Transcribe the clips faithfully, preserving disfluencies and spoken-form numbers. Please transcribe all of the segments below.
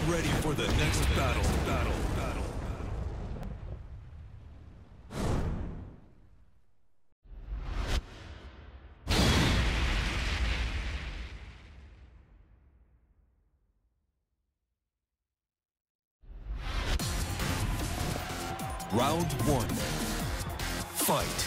ready for the next battle. Battle. Battle. Round one. Fight.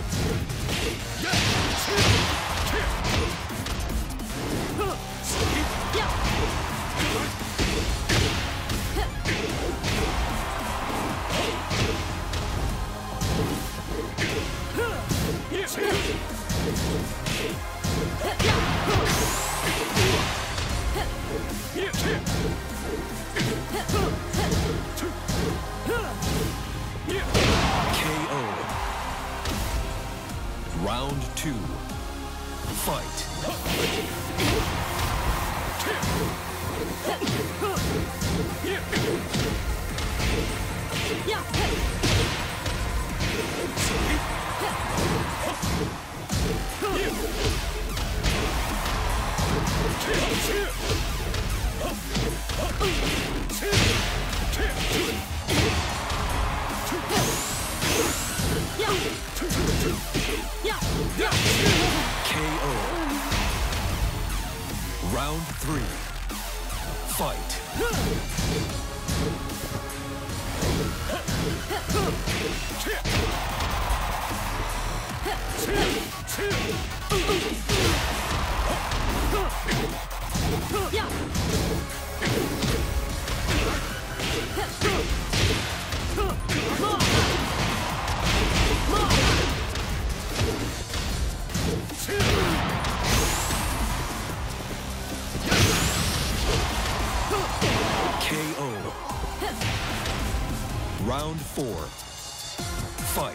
K O. Round two. Fight. K O. Round three. Fight. K O. Round four. Fight.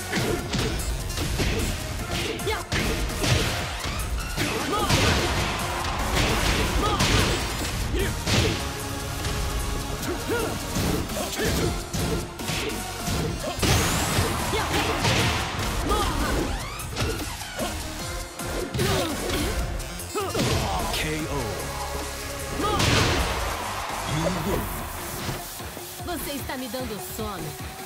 K O. You win. Você está me dando sono.